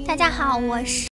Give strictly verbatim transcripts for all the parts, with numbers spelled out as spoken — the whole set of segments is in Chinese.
大家好，我是。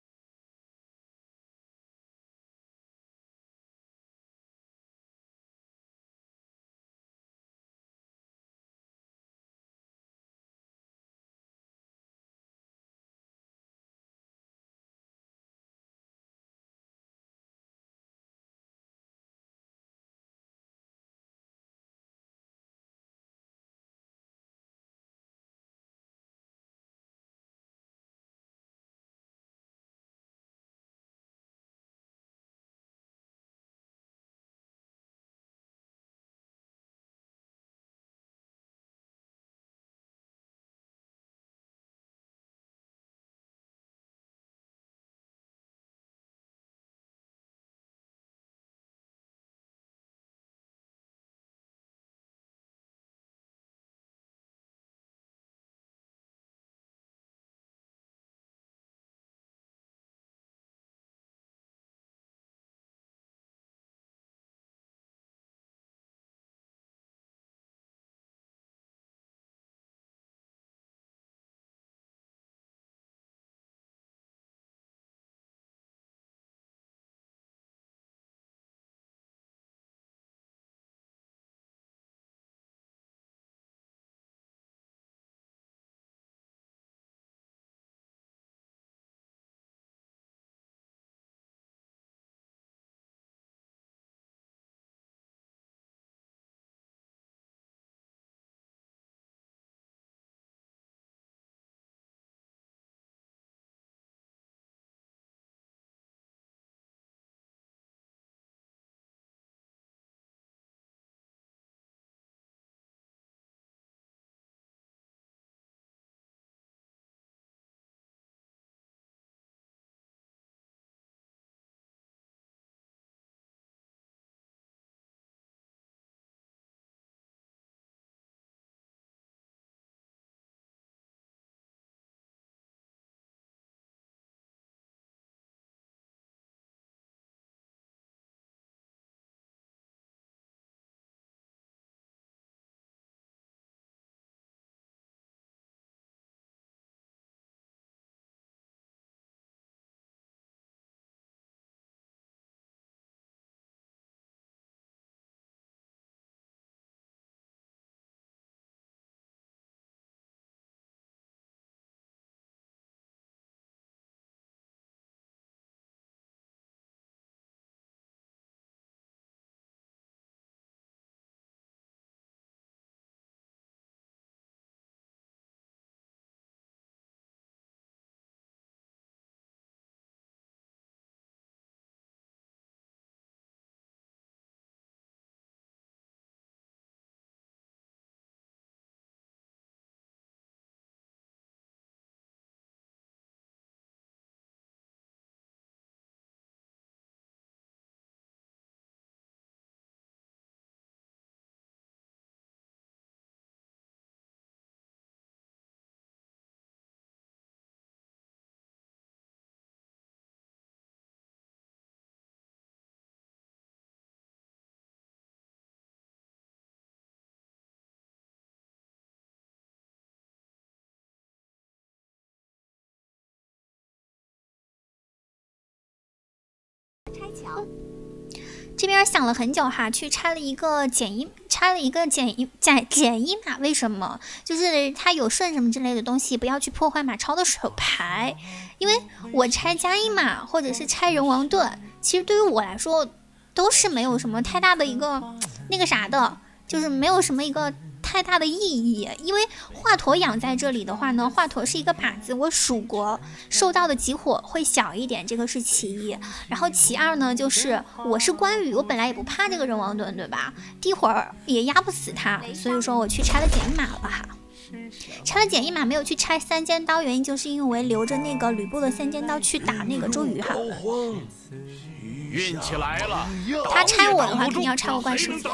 拆墙。这边想了很久哈，去拆了一个简易，拆了一个简易简简易码。为什么？就是它有顺什么之类的东西，不要去破坏马超的手牌。因为我拆加一码或者是拆人王盾，其实对于我来说都是没有什么太大的一个那个啥的，就是没有什么一个太大的意义。因为华佗养在这里的话呢，华佗是一个靶子，我蜀国受到的集火会小一点，这个是其一。然后其二呢，就是我是关羽，我本来也不怕这个人王盾，对吧？第一会儿也压不死他，所以说我去拆了简易码了哈。拆了简易码没有去拆三尖刀，原因就是因为留着那个吕布的三尖刀去打那个周瑜哈。 运气来了， 他拆我的话，肯定要拆我怪师傅。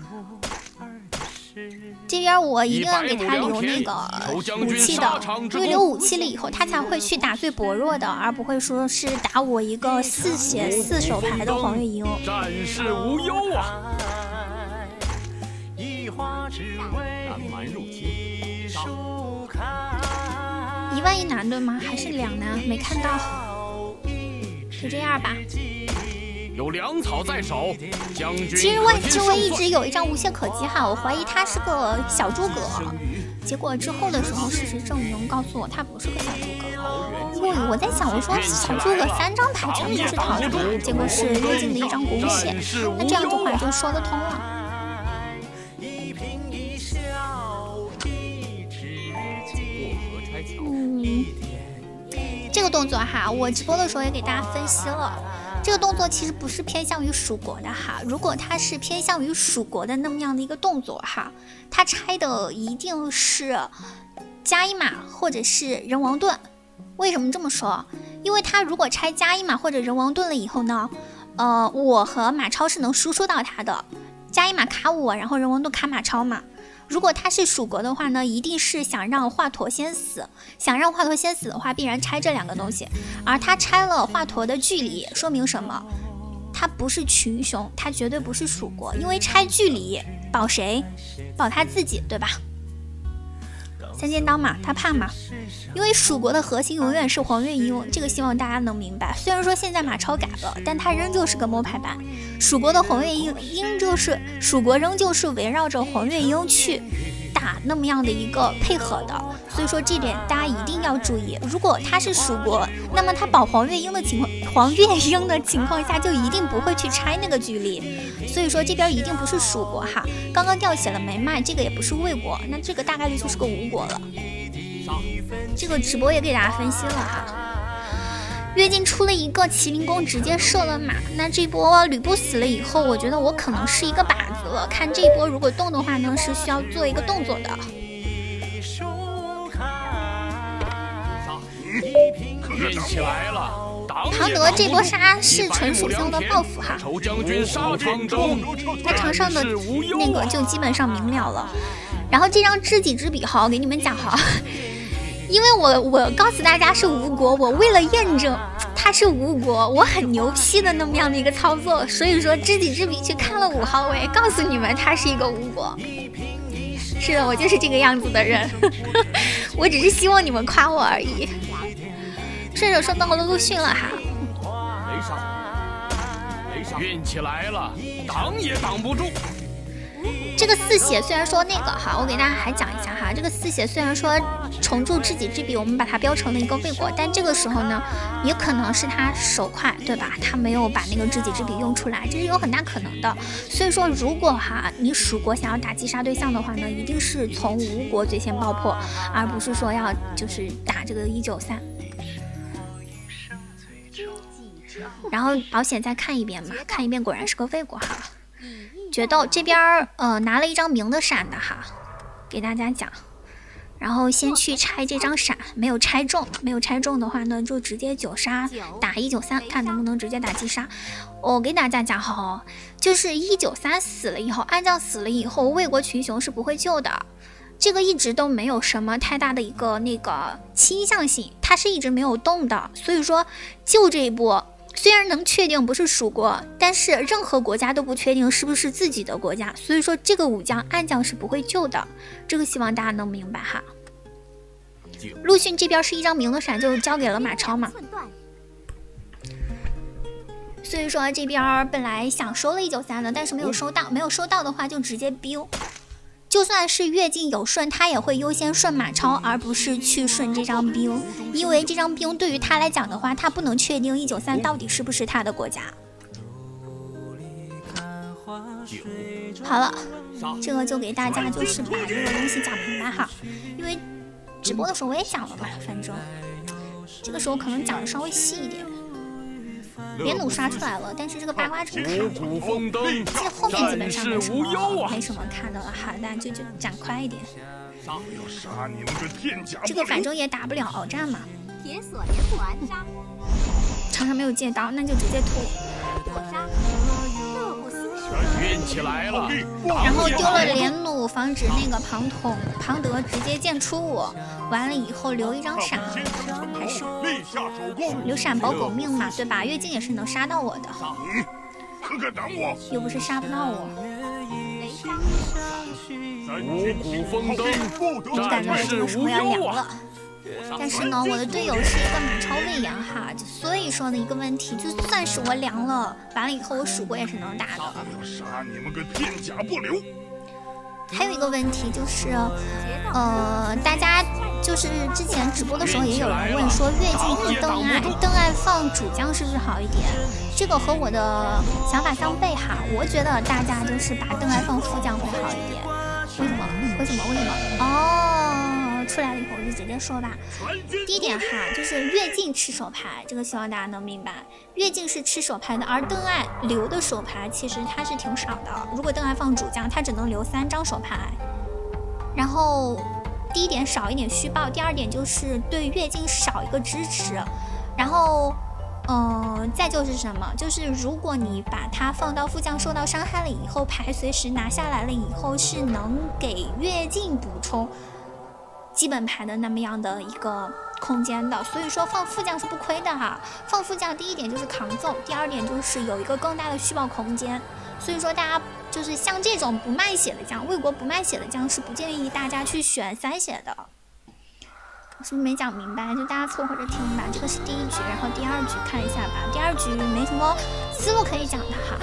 这边我一定要给他留那个武器的，因为留武器了以后，他才会去打最薄弱的，而不会说是打我一个四血四手牌的黄月英。 战事无忧啊！ 南蛮入侵， 一万一男对吗？还是两男？没看到，就这样吧。 有粮草在手，将军。 其实我之我一直有一张无懈可击哈，我怀疑他是个小诸葛，结果之后的时候事实证明告诉我他不是个小诸葛。我我在想，我说小诸葛三张牌全部都是桃子，结果是越境的一张弓血，那这样的话就说得通了。嗯，这个动作哈，我直播的时候也给大家分析了。这个动作其实不是偏向于蜀国的哈，如果它是偏向于蜀国的那么样的一个动作哈，它拆的一定是加一马或者是人王盾。为什么这么说？因为它如果拆加一马或者人王盾了以后呢，呃，我和马超是能输出到它的，加一马卡我，然后人王盾卡马超嘛。如果他是蜀国的话呢，一定是想让华佗先死，想让华佗先死的话，必然拆这两个东西。而他拆了华佗的距离，说明什么？他不是群雄，他绝对不是蜀国，因为拆距离保谁？保他自己，对吧？三尖刀嘛，他怕嘛？因为蜀国的核心永远是黄月英，这个希望大家能明白。虽然说现在马超改了，但他仍旧是个摸牌版。蜀国的黄月英，英就是蜀国仍旧是围绕着黄月英去打那么样的一个配合的，所以说这点大家一定要注意。如果他是蜀国，那么他保黄月英的情况，黄月英的情况下就一定不会去拆那个距离，所以说这边一定不是蜀国哈。刚刚掉血了没卖，这个也不是魏国，那这个大概率就是个吴国了。这个直播也给大家分析了哈。越境出了一个麒麟弓，直接射了马。那这波吕布死了以后，我觉得我可能是一个靶子了。看这一波如果动的话呢，是需要做一个动作的。 运起来了。 庞德这波杀是纯属性的报复哈。那场上的那个就基本上明了了。然后这张知己知彼哈，我给你们讲哈。因为我我告诉大家是吴国，我为了验证他是吴国，我很牛批的那么样的一个操作，所以说知己知彼去看了五号位，告诉你们他是一个吴国。是的，我就是这个样子的人，我只是希望你们夸我而已。顺手收到了陆逊了哈， 运起来了，挡也挡不住。 这个四血虽然说那个哈，我给大家还讲一下哈，这个四血虽然说重铸知己知彼，我们把它标成了一个魏国，但这个时候呢，也可能是他手快，对吧？他没有把那个知己知彼用出来，这是有很大可能的。所以说，如果哈你蜀国想要打击杀对象的话呢，一定是从吴国最先爆破，而不是说要就是打这个一九三。然后保险再看一遍嘛，看一遍果然是个魏国哈。决斗这边呃拿了一张明的闪的哈，给大家讲，然后先去拆这张闪，没有拆中，没有拆中的话呢，就直接九杀打一九三，看能不能直接打击杀。我给大家讲好，就是一九三死了以后，安将死了以后，魏国群雄是不会救的，这个一直都没有什么太大的一个那个倾向性，它是一直没有动的，所以说救这一波。虽然能确定不是蜀国，但是任何国家都不确定是不是自己的国家，所以说这个武将暗将是不会救的，这个希望大家能明白哈。陆逊这边是一张明的闪，就交给了马超嘛，所以说这边本来想收了一九三的，但是没有收到，没有收到的话就直接biu。就算是越境有顺，他也会优先顺马超，而不是去顺这张兵，因为这张兵对于他来讲的话，他不能确定一九三到底是不是他的国家。好了，这个就给大家就是把这个东西讲明白哈，因为直播的时候我也讲了嘛，反正这个时候可能讲的稍微细一点。连弩刷出来了，但是这个八卦怎么看？这后面基本上没什么，没什么看的了哈，但就就讲快一点。这个反正也打不了鏖战嘛。铁锁连环杀，场上没有借刀，那就直接突。 运起来了， 然后丢了连弩，防止那个庞统庞德直接剑出我。完了以后留一张闪，还是留闪保狗命嘛，对吧？越境也是能杀到我的，又不是杀不到我。 五谷丰登， 我感觉我这个时候要凉了。 但是呢，我的队友是一个马超魏延哈，所以说呢一个问题，就算是我凉了，完了以后我蜀国也是能打的。 杀你们个片甲不留！ 还有一个问题就是，呃，大家就是之前直播的时候也有人问说，乐进和邓艾，邓艾放主将是不是好一点？这个和我的想法相悖哈，我觉得大家就是把邓艾放副将会好一点。为什么？为什么？为什么？哦，出来了以后我就直接说吧。第一点哈，就是乐进吃手牌，这个希望大家能明白。乐进是吃手牌的，而邓艾留的手牌其实它是挺少的。如果邓艾放主将，他只能留三张手牌。然后第一点少一点虚报，第二点就是对乐进少一个支持。然后。嗯、呃，再就是什么？就是如果你把它放到副将受到伤害了以后，牌随时拿下来了以后，是能给乐进补充基本牌的那么样的一个空间的。所以说放副将是不亏的哈。放副将第一点就是扛揍，第二点就是有一个更大的虚报空间。所以说大家就是像这种不卖血的将，魏国不卖血的将是不建议大家去选三血的。是不是没讲明白？就大家凑合着听吧。这个是第一局，然后第二局看一下吧。第二局没什么思路可以讲的哈。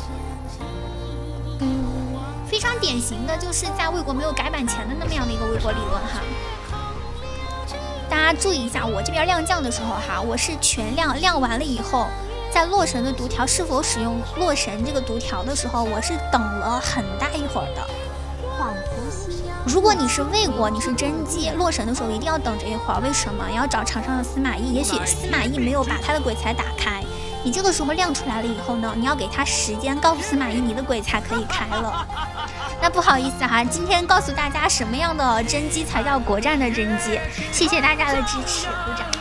嗯，非常典型的就是在魏国没有改版前的那么样的一个魏国理论哈。大家注意一下，我这边亮将的时候哈，我是全亮，亮完了以后，在洛神的读条是否使用洛神这个读条的时候，我是等了很大一会儿的。如果你是魏国，你是真姬洛神的时候，一定要等这一会儿。为什么？要找场上的司马懿，也许司马懿没有把他的鬼才打开，你这个时候亮出来了以后呢，你要给他时间，告诉司马懿你的鬼才可以开了。那不好意思哈，今天告诉大家什么样的真姬才叫国战的真姬，谢谢大家的支持，鼓掌。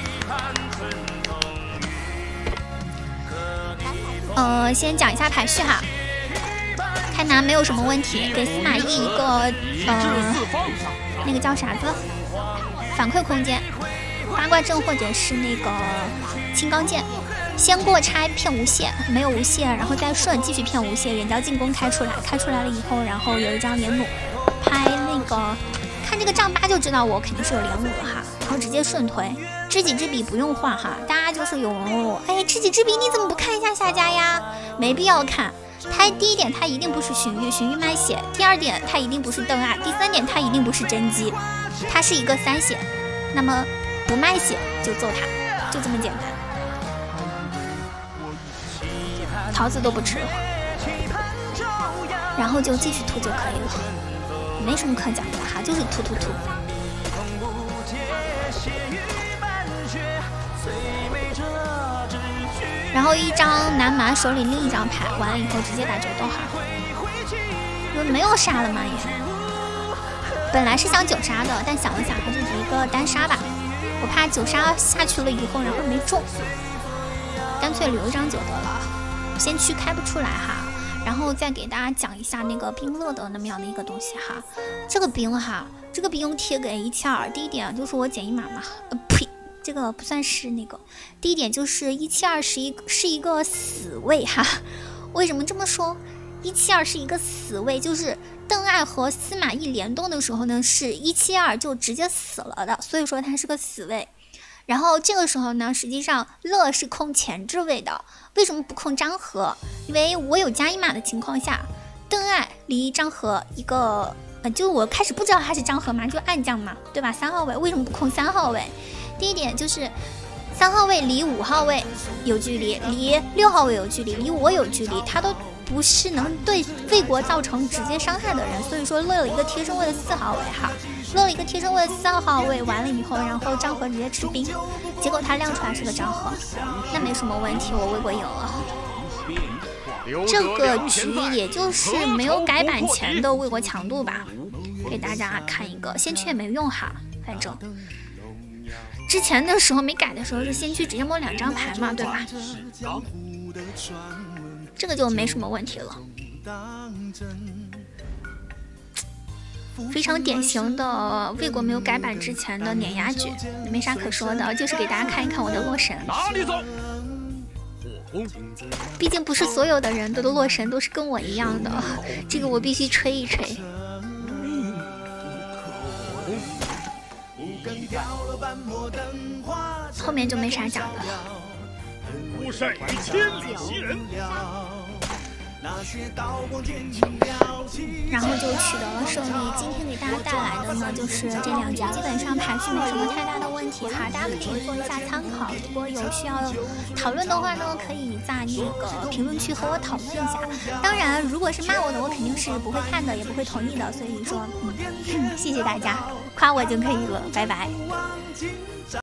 呃，先讲一下排序哈。开南没有什么问题，给司马懿一个呃那个叫啥子反馈空间，八卦阵或者是那个青钢剑，先过拆骗无懈，没有无懈，然后再顺继续骗无懈，远交进攻开出来，开出来了以后，然后有一张连弩，拍那个看这个丈八就知道我肯定是有连弩了哈，然后直接顺推，知己知彼不用画哈，大家就是有哎知己知彼你怎么不看一下下家呀？没必要看。他第一点，他一定不是荀彧，荀彧卖血；第二点，他一定不是邓艾；第三点，他一定不是真姬，他是一个三血。那么不卖血就揍他，就这么简单。桃子都不吃，然后就继续涂就可以了，没什么可讲的哈，就是涂涂涂。然后一张南蛮手里另一张牌，完了以后直接打决斗哈，因为没有杀了嘛也。本来是想九杀的，但想了想还是一个单杀吧，我怕九杀下去了以后然后没中，干脆留一张九得了。先驱开不出来哈，然后再给大家讲一下那个兵乐的那么样的一个东西哈。这个兵哈，这个兵贴给一七二，第一点就是我减一码嘛，呃呸。这个不算是那个，第一点就是一七二是一是一个死位哈，为什么这么说？一七二是一个死位，就是邓艾和司马懿联动的时候呢，是一七二就直接死了的，所以说它是个死位。然后这个时候呢，实际上乐是控前置位的，为什么不控张合？因为我有加一码的情况下，邓艾离张合一个，呃，就我开始不知道他是张合嘛，就暗将嘛，对吧？三号位为什么不控三号位？第一点就是三号位离五号位有距离，离六号位有距离，离我有距离，他都不是能对魏国造成直接伤害的人，所以说乐了一个贴身位的四号位哈，乐了一个贴身位的四号位，完了以后，然后张合直接吃兵，结果他亮出来是个张合，那没什么问题，我魏国赢了。这个局也就是没有改版前的魏国强度吧，给大家看一个，先驱也没用哈，反正。之前的时候没改的时候是先驱直接摸两张牌嘛，对吧？这个就没什么问题了，非常典型的魏国没有改版之前的碾压局，没啥可说的，就是给大家看一看我的洛神。 哪里走？ 毕竟不是所有的人的洛神都是跟我一样的，这个我必须吹一吹。 后面就没啥讲的。 不善于千里袭人。 然后就取得了胜利。今天给大家带来的呢，就是这两集基本上排序没什么太大的问题哈，大家可以做一下参考。如果有需要讨论的话呢，可以在那个评论区和我讨论一下。当然，如果是骂我的，我肯定是不会看的，也不会同意的。所以说，嗯，谢谢大家，夸我就可以了，拜拜。